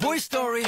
Toy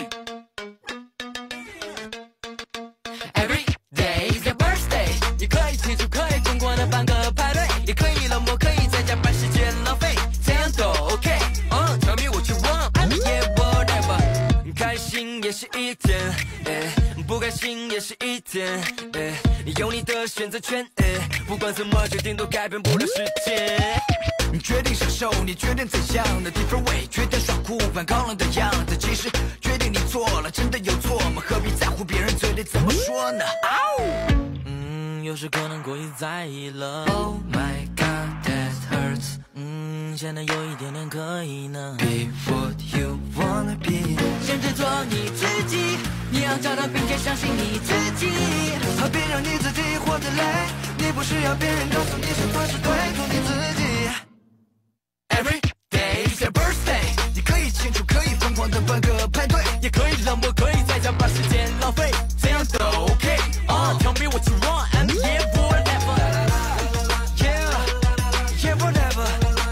Story。Every day is your birthday， 你可以庆祝，可以疯狂的办个派对，也可以冷漠，可以在家把时间浪费，怎样都 OK。Tell me what you want，I'm yeah whatever。开心也是一天，不开心也是一天，你有你的选择权，不管怎么决定都改变不了世界。你决定享受，你决定怎样的 different way， 决定耍酷反抗了的样子，其实决定你错了，真的有错吗？何必在乎别人嘴里怎么说呢？有时可能过于在意了。Oh my god, that hurts。现在有一点点可以呢。Be what you wanna be， 先执着你自己，你要找到并且相信你自己，何必让你自己活得累？你不需要别人告诉你什么是对，做你自己。Every day is your birthday， 你可以庆祝，可以疯狂的办个派对，也可以冷漠，可以在家把时间浪费，怎样都 OK。Tell me what you want，and yeah whatever。Yeah whatever。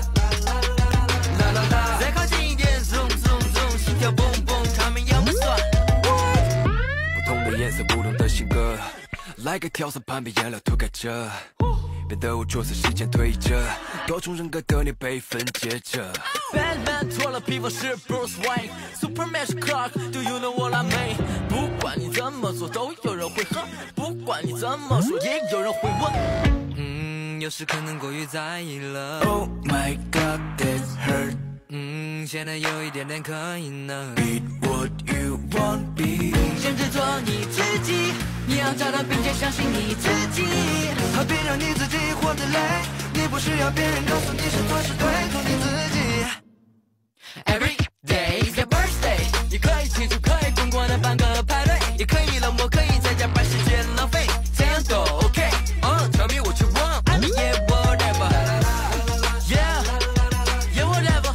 再靠近一点 ，zoom zoom zoom， 心跳蹦蹦，看没有不算。不同的颜色，不同的性格，来个调色盘，把颜料涂改着。变得无助，随时间推着，多重人格的你被分解着。Batman 脱了皮肤是 Bruce Wayne，Superman 是 Clark，Do you know what I mean？ 不管你怎么做，都有人会恨；不管你怎么说，也有人会问。有时可能过于在意了。Oh my god, that hurt。现在有一点点可以呢。Be what you want be， 先执着你自己，你要找到并且相信你自己，何必让你自己活得累？你不需要别人告诉你什么是对，做你自己。Every day is your birthday， 你可以庆祝，可以疯狂的办个派对，也可以冷漠，可以在家把时间浪费，怎样都 OK。Tell me what you want，I'm yeah whatever。Yeah whatever。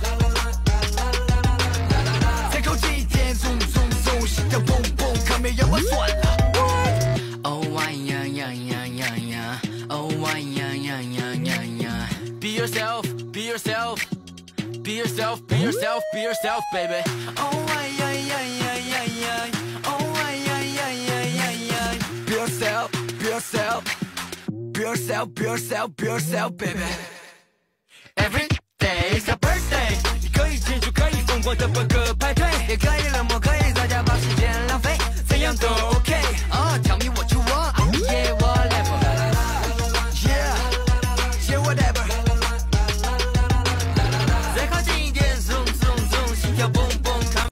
再靠近一点 ，zoom zoom zoom， 心跳蹦蹦，看没有我算了。Oh yeah yeah yeah yeah yeah。Oh yeah yeah yeah yeah yeah。Be yourself, be yourself, be yourself, be yourself, be yourself, baby. Oh yeah yeah yeah yeah yeah. Oh yeah yeah yeah yeah yeah. Be yourself, be yourself, be yourself, be yourself, be yourself, baby. Every day is your birthday， 你可以庆祝，可以疯狂的办个派对，也可以冷漠，可以在家把时间浪费，怎样都